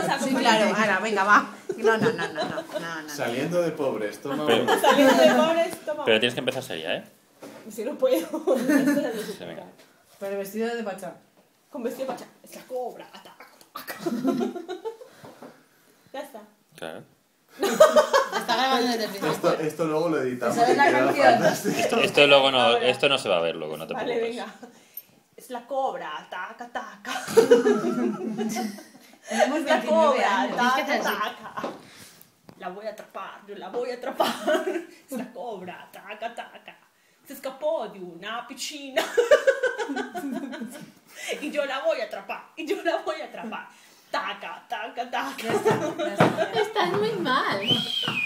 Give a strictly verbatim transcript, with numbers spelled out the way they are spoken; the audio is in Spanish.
esa Sí, claro, ahora, venga, va. No, no, no, no, no, no, no. Saliendo de pobres, toma Pero- uno. Saliendo de pobres, toma. Pero tienes que empezar seria, ¿eh? Si no puedo. Sí, venga. Pero vestido de pachá. Con vestido pacha. Es la cobra. Taca, taca. Ya está. Claro. Está grabando desde el Esto, principio. esto luego lo editamos. ¿Sabes y la queda canción? fantástico. Esto, esto luego no, Ahora. esto no se va a ver luego, no te Vale, preocupes. venga. Es la cobra. Taca, taca. Tenemos Es la veintinueve cobra. años. Tienes que Taca, hacer así. taca. La voy a atrapar. Yo la voy a atrapar. Es la cobra. Taca, taca. Se escapó de una piscina. Y yo la voy a atrapar. Y yo la voy a atrapar. Taca, taca, taca. Ya está, ya está. Estás muy mal.